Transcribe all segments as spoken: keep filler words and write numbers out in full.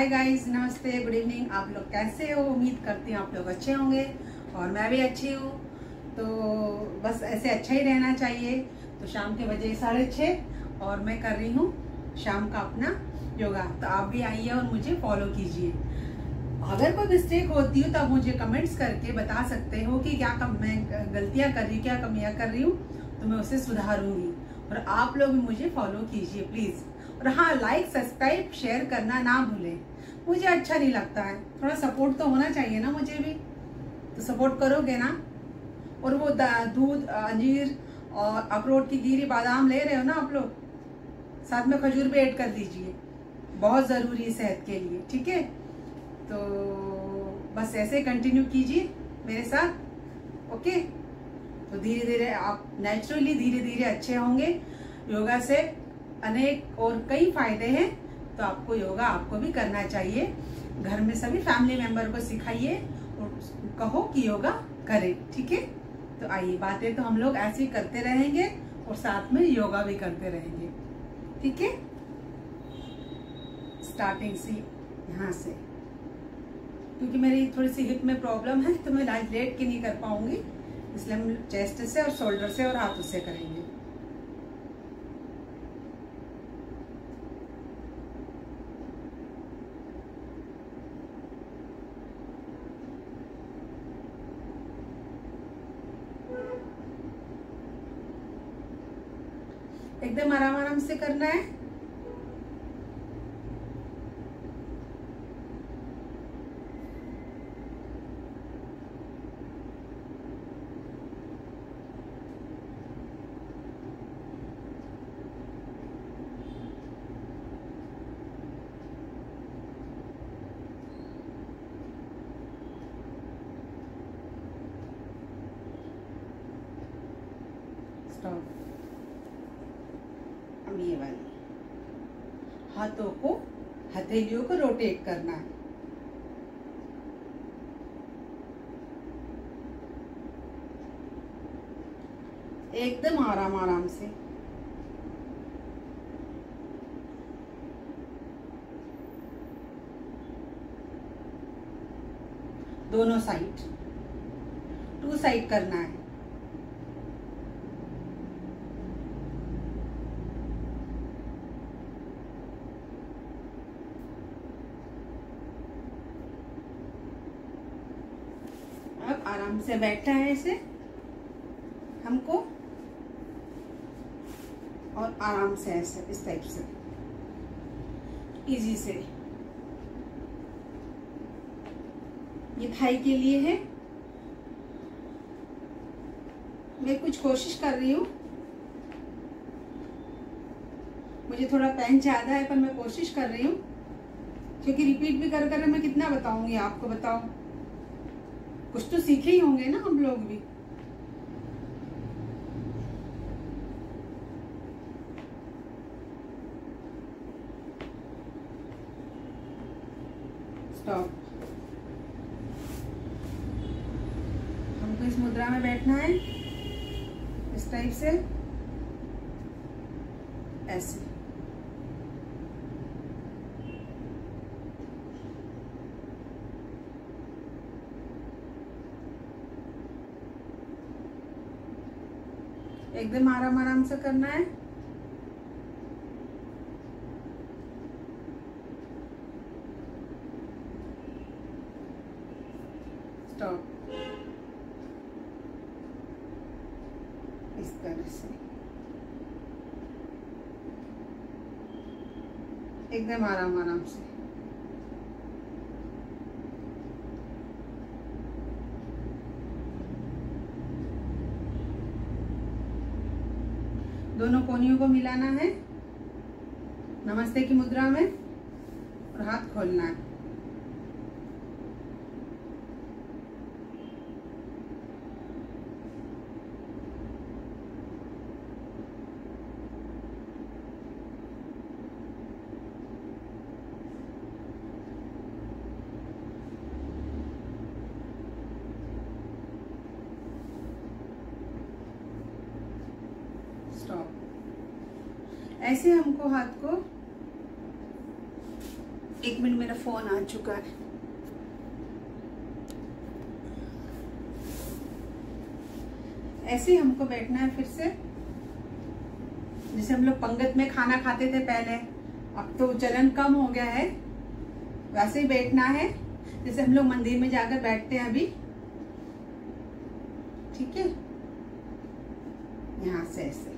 हाय guys, नमस्ते, good evening. आप लोग कैसे हो? उम्मीद करती हूँ आप लोग अच्छे होंगे और मैं भी अच्छी हूँ। तो बस ऐसे अच्छा ही रहना चाहिए। तो शाम के बजे साढ़े छः और मैं कर रही हूँ शाम का अपना योगा। तो आप भी आइए और मुझे फॉलो कीजिए। अगर कोई मिस्टेक होती हो तो आप मुझे कमेंट्स करके बता सकते हो कि क्या कम मैं गलतियाँ कर रही हूँ, क्या कमियाँ कर रही हूँ, तो मैं उसे सुधारूंगी। और आप लोग भी मुझे फॉलो कीजिए प्लीज़। और हाँ, लाइक सब्सक्राइब शेयर करना ना भूलें। मुझे अच्छा नहीं लगता है, थोड़ा सपोर्ट तो होना चाहिए ना मुझे भी, तो सपोर्ट करोगे ना। और वो दूध, अंजीर और अखरोट की गिरी बादाम ले रहे हो ना आप लोग, साथ में खजूर भी ऐड कर दीजिए, बहुत ज़रूरी है सेहत के लिए। ठीक है, तो बस ऐसे कंटिन्यू कीजिए मेरे साथ। ओके, तो धीरे धीरे आप नेचुरली धीरे धीरे अच्छे होंगे। योगा से अनेक और कई फायदे हैं, तो आपको योगा आपको भी करना चाहिए। घर में सभी फैमिली मेंबर को सिखाइए और कहो कि योगा करें। ठीक है, तो आइए, बातें तो हम लोग ऐसे ही करते रहेंगे और साथ में योगा भी करते रहेंगे। ठीक है, स्टार्टिंग से यहाँ से, क्योंकि मेरी थोड़ी सी हिप में प्रॉब्लम है तो मैं आज लेट के नहीं कर पाऊंगी, इसलिए हम चेस्ट से और शोल्डर से और हाथों से करेंगे। एकदम आराम आराम से करना है। स्टॉप। अब ये वाली हाथों को, हथेलियों को रोटेट करना है। एकदम आराम आराम से। दोनों साइड, टू साइड करना है। अब आराम से बैठना है ऐसे हमको, और आराम से ऐसे इस टाइप से इजी से। ये थाई के लिए है। मैं कुछ कोशिश कर रही हूँ, मुझे थोड़ा पेन ज्यादा है पर मैं कोशिश कर रही हूँ, क्योंकि रिपीट भी कर कर मैं कितना बताऊंगी आपको। बताओ, कुछ तो सीखे ही होंगे ना हम लोग भी। स्टॉप। हमको इस मुद्रा में बैठना है, इस टाइप से, ऐसे। एकदम आराम आराम से करना है। स्टॉप। इस तरह से एकदम आराम आराम से। दोनों कोनियों को मिलाना है नमस्ते की मुद्रा में और हाथ खोलना है। स्टॉप। ऐसे हमको हाथ को एक मिनट, मेरा फोन आ चुका है। ऐसे ही हमको बैठना है फिर से, जैसे हम लोग पंगत में खाना खाते थे पहले, अब तो चलन कम हो गया है, वैसे ही बैठना है जैसे हम लोग मंदिर में जाकर बैठते हैं अभी। ठीक है, यहां से ऐसे।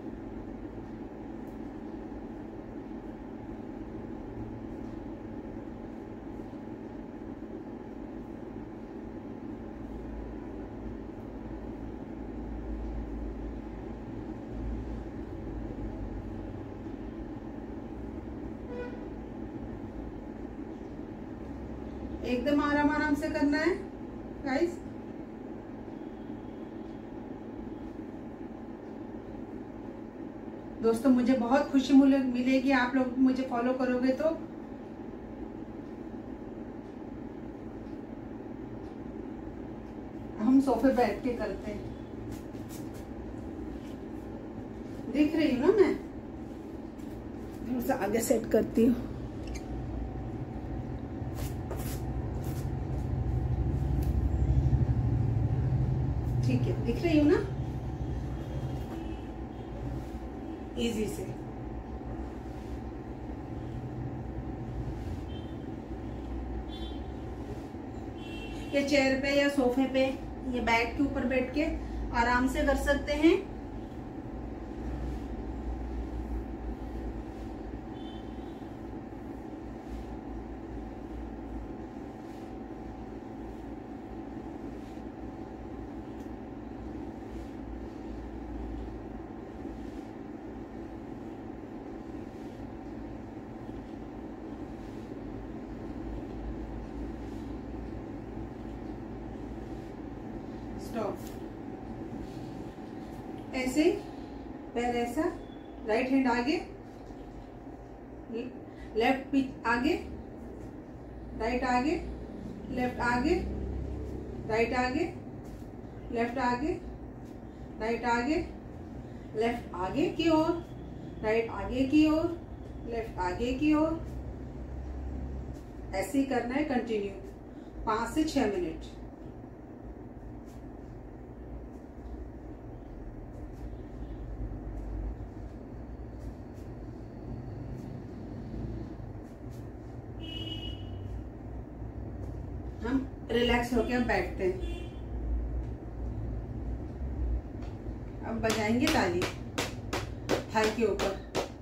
एकदम आराम आराम से करना है गाइस। दोस्तों मुझे बहुत खुशी मिलेगी आप लोग मुझे फॉलो करोगे तो। हम सोफे बैठ के करते हैं, देख रही हूँ ना मैं, थोड़ा सा आगे सेट करती हूँ। ठीक है, दिख रही हूँ ना, इजी से। या चेयर पे या सोफे पे या बेड के ऊपर बैठ के आराम से कर सकते हैं। ऐसे पैर ऐसा, राइट हैंड आगे, लेफ्ट पीठ आगे, राइट आगे, लेफ्ट आगे, राइट आगे, लेफ्ट आगे, राइट आगे, लेफ्ट आगे की ओर, राइट आगे की ओर, लेफ्ट आगे की ओर। ऐसे ही करना है कंटिन्यू, पांच से छह मिनट। हम रिलैक्स होकर बैठते हैं। अब बजाएंगे ताली थाली के ऊपर।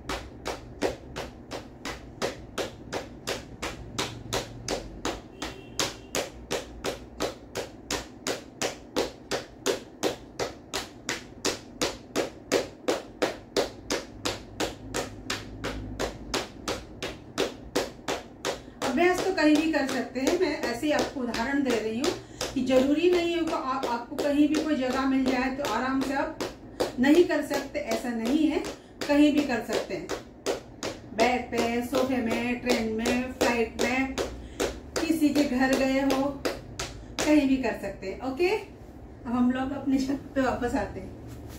अभ्यास तो कहीं भी कर सकते हैं, मैं ऐसे ही आपको उदाहरण दे रही हूँ कि जरूरी नहीं है कि आप, आपको कहीं भी कोई जगह मिल जाए तो आराम से आप नहीं कर सकते, ऐसा नहीं है, कहीं भी कर सकते हैं। बेड पे, सोफे में, ट्रेन में, फ्लाइट में, किसी के घर गए हो, कहीं भी कर सकते हैं। ओके, अब हम लोग अपनी छत पे वापस आते हैं।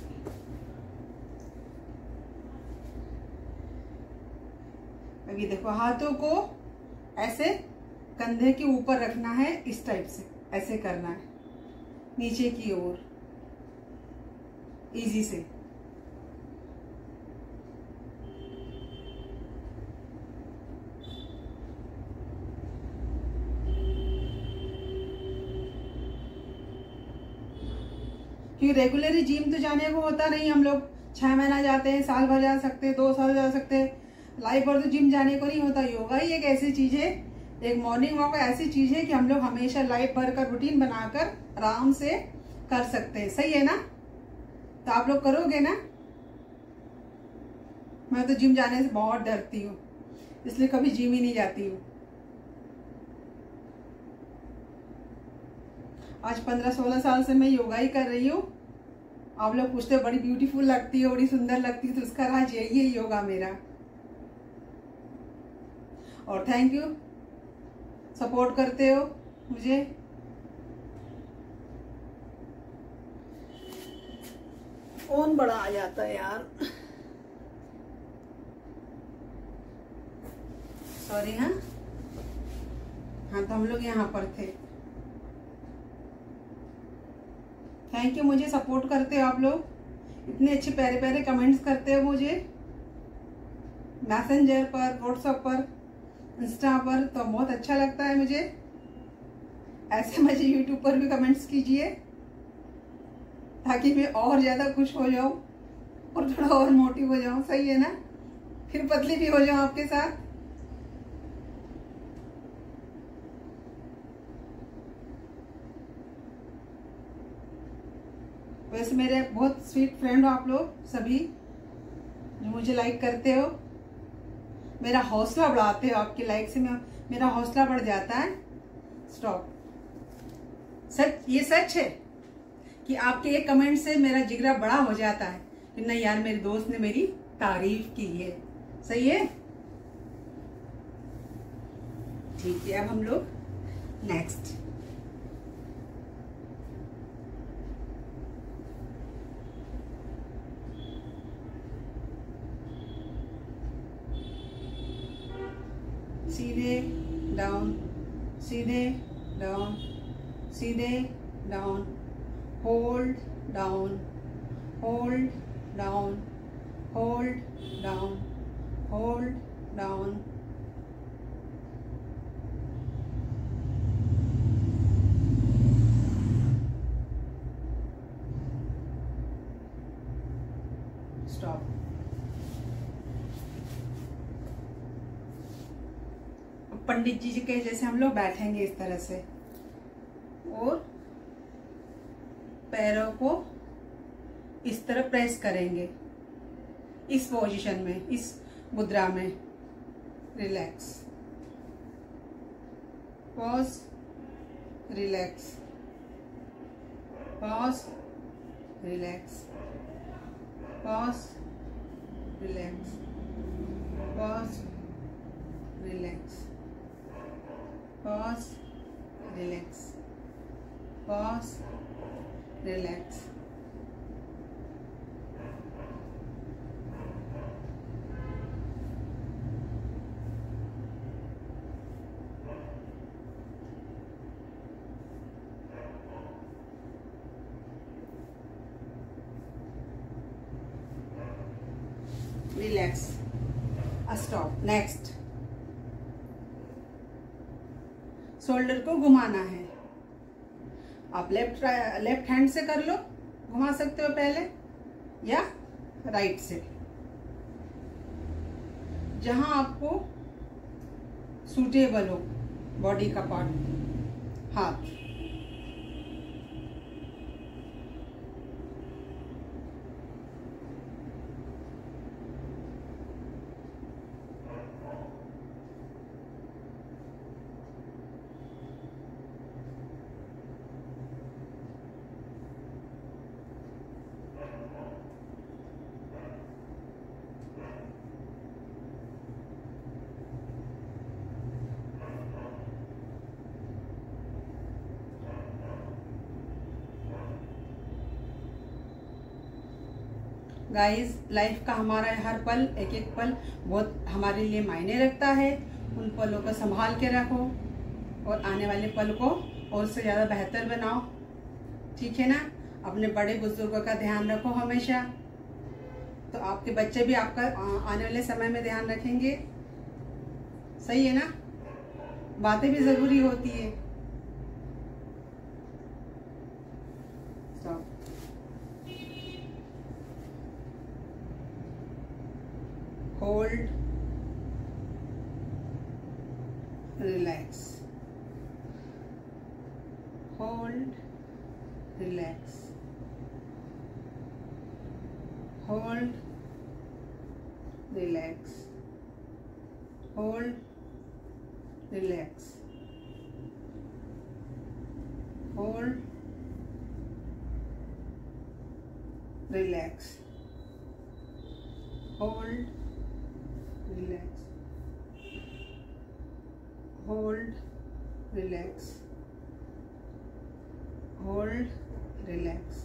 अभी देखो, हाथों को ऐसे कंधे के ऊपर रखना है, इस टाइप से ऐसे करना है, नीचे की ओर, इजी से। क्योंकि रेगुलरली जिम तो जाने को होता नहीं, हम लोग छह महीना जाते हैं, साल भर जा सकते हैं, दो साल जा सकते हैं, लाइफ भर तो जिम जाने को नहीं होता। योगा ही एक ऐसी चीज है, एक मॉर्निंग वॉक ऐसी चीज है कि हम लोग हमेशा लाइफ भर का रूटीन बनाकर आराम से कर सकते हैं। सही है ना? तो आप लोग करोगे ना? मैं तो जिम जाने से बहुत डरती हूँ, इसलिए कभी जिम ही नहीं जाती हूँ। आज पंद्रह सोलह साल से मैं योगा ही कर रही हूँ। आप लोग पूछते हो बड़ी ब्यूटीफुल लगती है, बड़ी सुंदर लगती है, तो उसका राज यही है, योगा मेरा। और थैंक यू, सपोर्ट करते हो मुझे। फोन बड़ा आ जाता है यार, सॉरी। हाँ, हाँ, तो हम लोग यहाँ पर थे। थैंक यू, मुझे सपोर्ट करते हो आप लोग, इतने अच्छे प्यारे प्यारे कमेंट्स करते हो मुझे मैसेंजर पर, व्हाट्सएप पर, इंस्टा पर, तो बहुत अच्छा लगता है मुझे। ऐसे मुझे यूट्यूब पर भी कमेंट्स कीजिए ताकि मैं और ज्यादा खुश हो जाऊं और थोड़ा और मोटिव हो जाऊं, सही है ना, फिर पतली भी हो जाऊं आपके साथ। वैसे मेरे बहुत स्वीट फ्रेंड हो आप लोग सभी, जो मुझे लाइक करते हो, मेरा हौसला बढ़ाते हो। आपके लाइक से मैं मेरा हौसला बढ़ जाता है। स्टॉप। सच, ये सच है कि आपके एक कमेंट से मेरा जिगरा बड़ा हो जाता है कि नहीं यार, मेरे दोस्त ने मेरी तारीफ की है। सही है, ठीक है। अब हम लोग नेक्स्ट सीधे डाउन, सीधे डाउन, सीधे down, hold down, hold down, hold down, hold down, stop. Pandit ji के जैसे हम लोग बैठेंगे इस तरह से और पैरों को इस तरह प्रेस करेंगे, इस पोजीशन में, इस मुद्रा में। Relax, pause, relax, pause, relax, pause, relax, pause, relax, pause, relax, pause, relax, relax, stop। Next, shoulder को घुमाना है। आप लेफ्ट लेफ्ट हैंड से कर लो, घुमा सकते हो पहले, या राइट से, जहां आपको सूटेबल हो बॉडी का पार्ट। हाथ, गाइस, लाइफ का हमारा हर पल, एक एक पल बहुत हमारे लिए मायने रखता है। उन पलों को संभाल के रखो और आने वाले पल को और से ज़्यादा बेहतर बनाओ, ठीक है ना। अपने बड़े बुजुर्गों का ध्यान रखो हमेशा, तो आपके बच्चे भी आपका आने वाले समय में ध्यान रखेंगे। सही है ना, बातें भी ज़रूरी होती है। Hold, relax, hold, relax, hold, relax, hold, relax, hold, relax, hold, relax, hold, relax, hold, relax,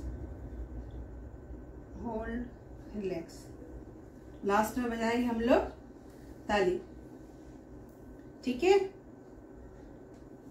hold, relax। Last में बजाएंगे हम लोग ताली, ठीक है।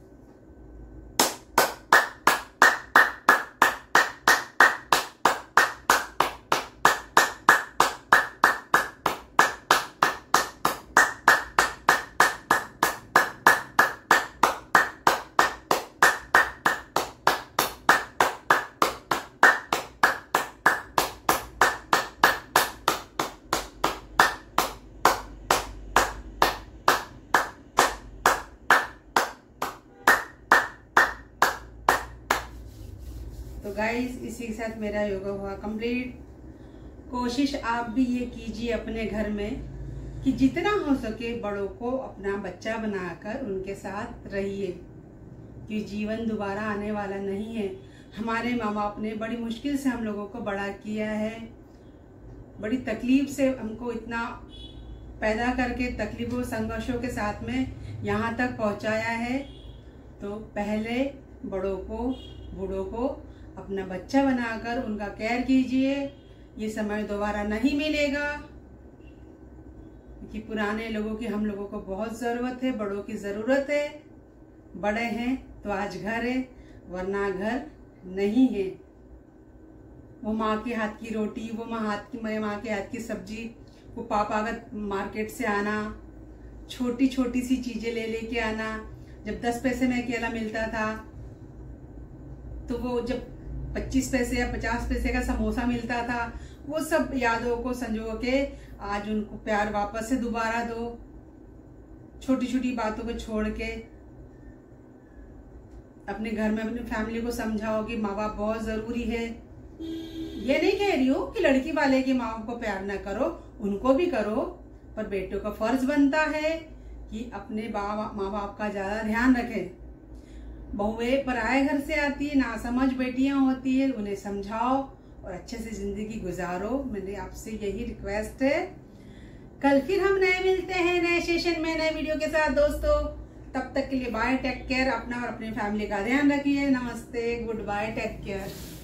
तो गाइस इसी के साथ मेरा योगा हुआ कंप्लीट। कोशिश आप भी ये कीजिए अपने घर में कि जितना हो सके बड़ों को अपना बच्चा बनाकर उनके साथ रहिए, कि जीवन दोबारा आने वाला नहीं है। हमारे माँ बाप ने बड़ी मुश्किल से हम लोगों को बड़ा किया है, बड़ी तकलीफ से हमको इतना पैदा करके तकलीफों संघर्षों के साथ में यहाँ तक पहुँचाया है। तो पहले बड़ों को बूढ़ों को अपना बच्चा बनाकर उनका केयर कीजिए। ये समय दोबारा नहीं मिलेगा, कि पुराने लोगों की हम लोगों को बहुत ज़रूरत है, बड़ों की ज़रूरत है। बड़े हैं तो आज घर है, वरना घर नहीं है। वो माँ के हाथ की रोटी, वो माँ हाथ की माँ के हाथ की सब्जी, वो पापा का मार्केट से आना, छोटी छोटी सी चीजें ले लेके आना। जब दस पैसे में अकेला मिलता था तो वो जब पच्चीस पैसे या पचास पैसे का समोसा मिलता था, वो सब यादों को संजो के आज उनको प्यार वापस से दोबारा दो। छोटी छोटी बातों को छोड़ के अपने घर में अपनी फैमिली को समझाओ कि माँ बाप बहुत जरूरी है। ये नहीं कह रही हूँ कि लड़की वाले के माँ बाप को प्यार ना करो, उनको भी करो, पर बेटों का फर्ज बनता है कि अपने माँ बाप का ज्यादा ध्यान रखें। बहुएं पराए घर से आती है, ना समझ बेटियां होती है, उन्हें समझाओ और अच्छे से जिंदगी गुजारो। मेरी आपसे यही रिक्वेस्ट है। कल फिर हम नए मिलते हैं नए सेशन में नए वीडियो के साथ दोस्तों। तब तक के लिए बाय, टेक केयर, अपना और अपनी फैमिली का ध्यान रखिए। नमस्ते, गुड बाय, टेक केयर।